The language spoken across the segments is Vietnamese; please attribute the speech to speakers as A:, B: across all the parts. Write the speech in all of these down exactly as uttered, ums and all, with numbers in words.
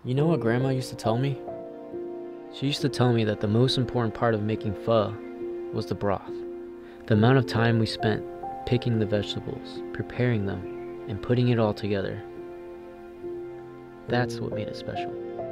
A: You know what Grandma used to tell me? She used to tell me that the most important part of making pho was the broth. The amount of time we spent picking the vegetables, preparing them, and putting it all together. That's what made it special.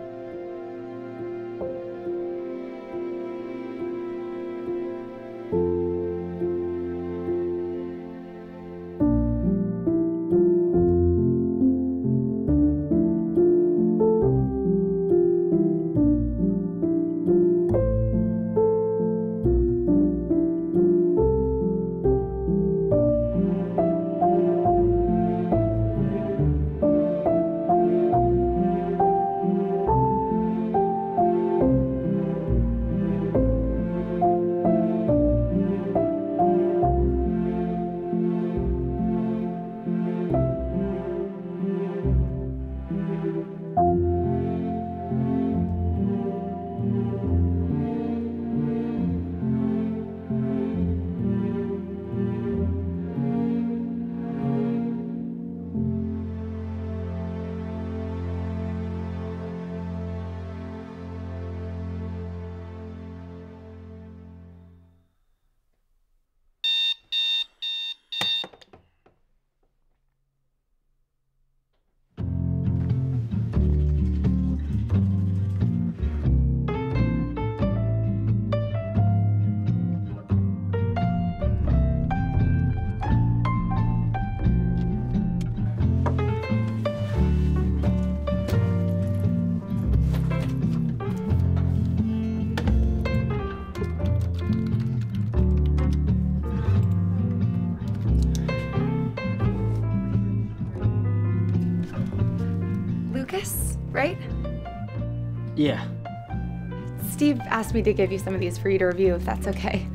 B: Right?
A: Yeah.
B: Steve asked me to give you some of these for you to review, if that's okay.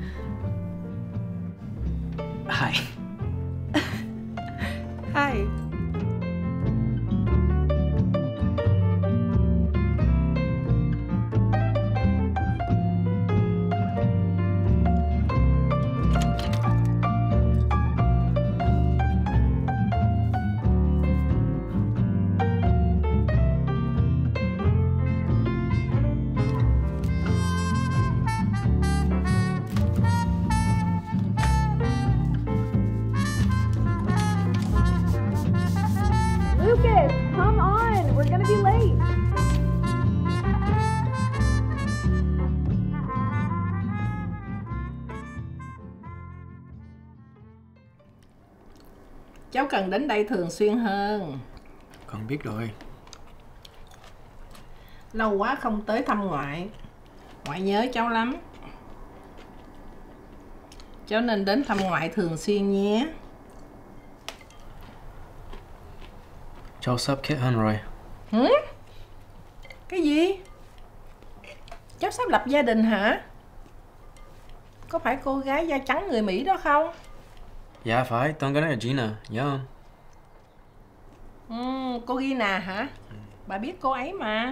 A: Hi.
B: Hi.
C: Lucas, come on! We're gonna be late!
D: Cháu cần đến đây thường xuyên hơn.
A: Con biết rồi.
D: Lâu quá không tới thăm ngoại. Ngoại nhớ cháu lắm. Cháu nên đến thăm ngoại thường xuyên nhé.
A: Cháu sắp kết hôn rồi.
D: Hử? Cái gì? Cháu sắp lập gia đình hả? Có phải cô gái da trắng người Mỹ đó không?
A: Dạ phải, tên cái này là Gina, nhớ không?
D: Ừ, cô Gina hả? Bà biết cô ấy mà.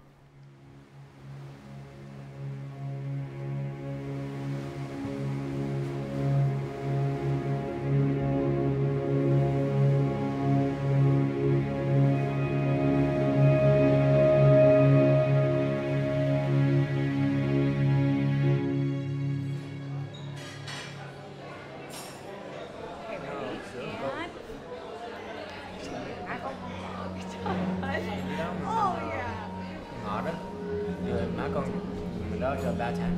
A: Ngọt đó. Rồi má con mình đó cho ba tháng.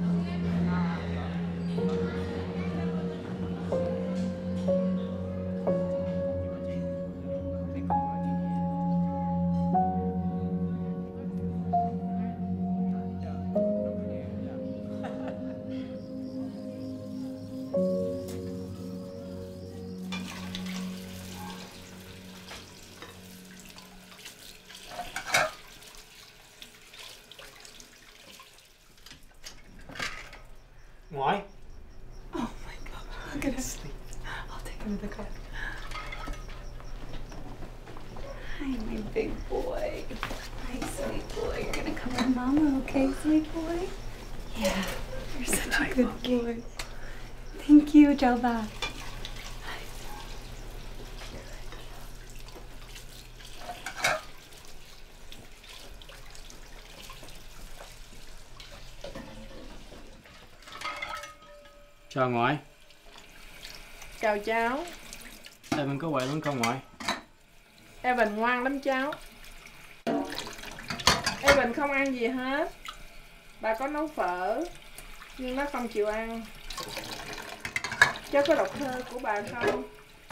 A: Ngoại.
B: Oh my God, look at him. I'll take him to the car. Hi, my big boy. Hi, sweet boy. You're gonna come with Mama, okay, sweet boy? Yeah, you're such a good boy. Thank you, chào bà.
A: Chào ngoại.
D: Chào cháu.
A: Evan có khỏe lắm con ngoại?
D: Evan ngoan lắm cháu. Evan không ăn gì hết. Bà có nấu phở nhưng nó không chịu ăn. Cháu có đọc thơ của bà không?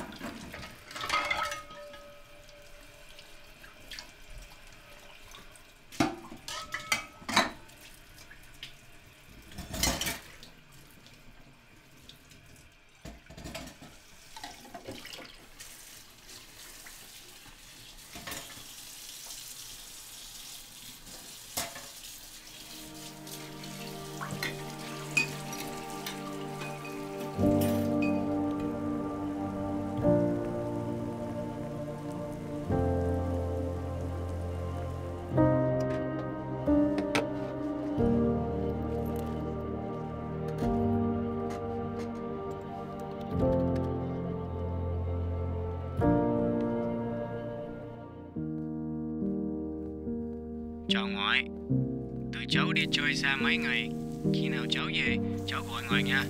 A: Chào ngoại. Tụi cháu đi chơi xa mấy ngày. Khi nào cháu về, cháu gọi ngoại nha.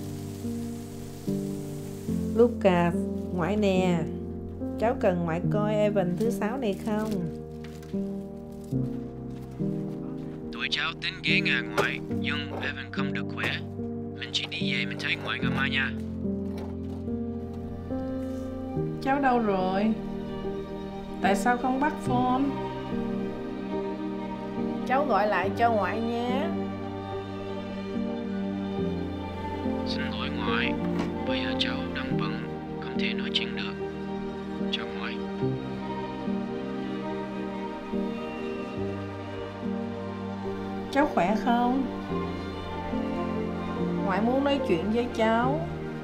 D: Lucas, ngoại nè. Cháu cần ngoại coi Evan thứ sáu này không?
A: Tụi cháu tính ghé nhà ngoại, nhưng Evan không được khỏe. Mình chỉ đi về mình thấy ngoại ngày mai nha.
D: Cháu đâu rồi? Tại sao không bắt phone? Cháu gọi lại cho ngoại nhé.
A: Xin lỗi ngoại, bây giờ cháu đang bận, không thể nói chuyện được. Chào ngoại.
D: Cháu khỏe không? Ngoại muốn nói chuyện với cháu.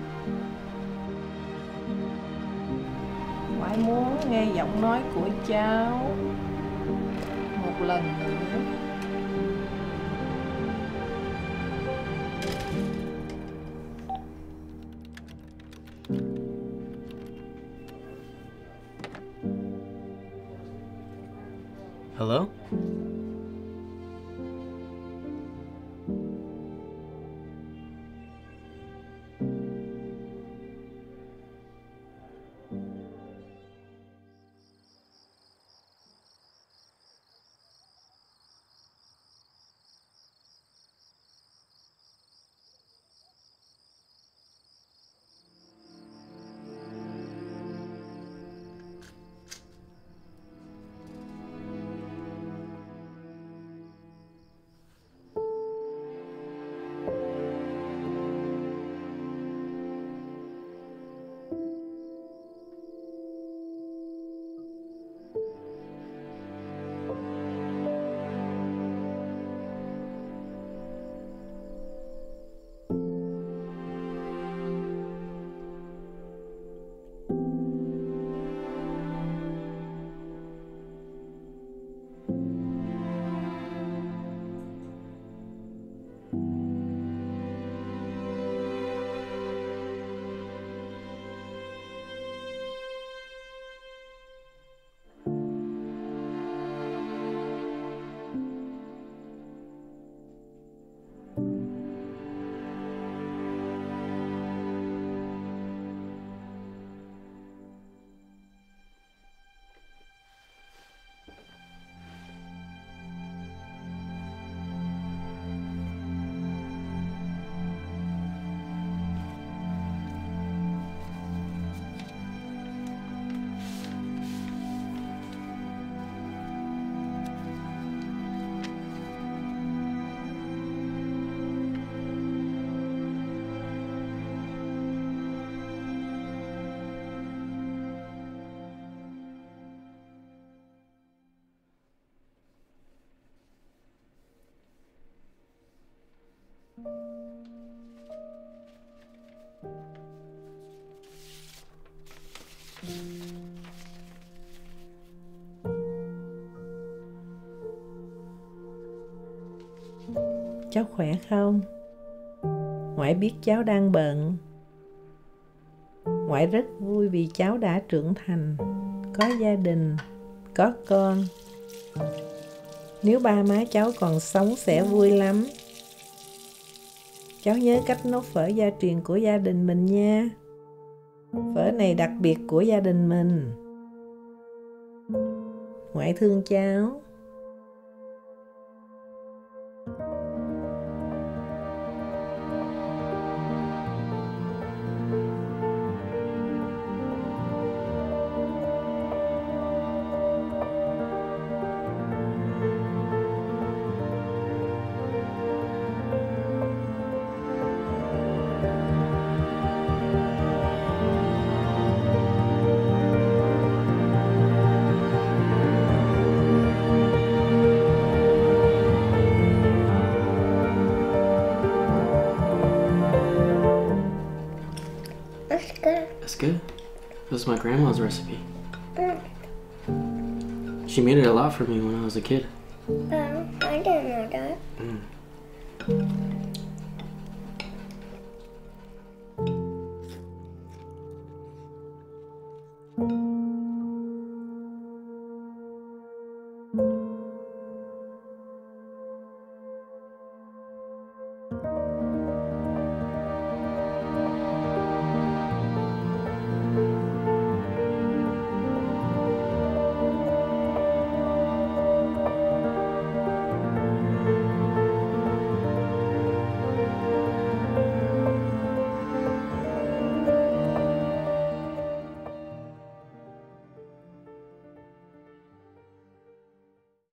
D: Ngoại muốn nghe giọng nói của cháu một lần nữa.
A: Hello?
D: Cháu khỏe không? Ngoại biết cháu đang bận. Ngoại rất vui vì cháu đã trưởng thành, có gia đình, có con. Nếu ba má cháu còn sống sẽ vui lắm. Cháu nhớ cách nấu phở gia truyền của gia đình mình nha. Phở này đặc biệt của gia đình mình. Ngoại thương cháu.
E: That's good.
A: That's good. That's my grandma's recipe. She made it a lot for me when I was a kid.
E: Um, I didn't know that.
A: Mm.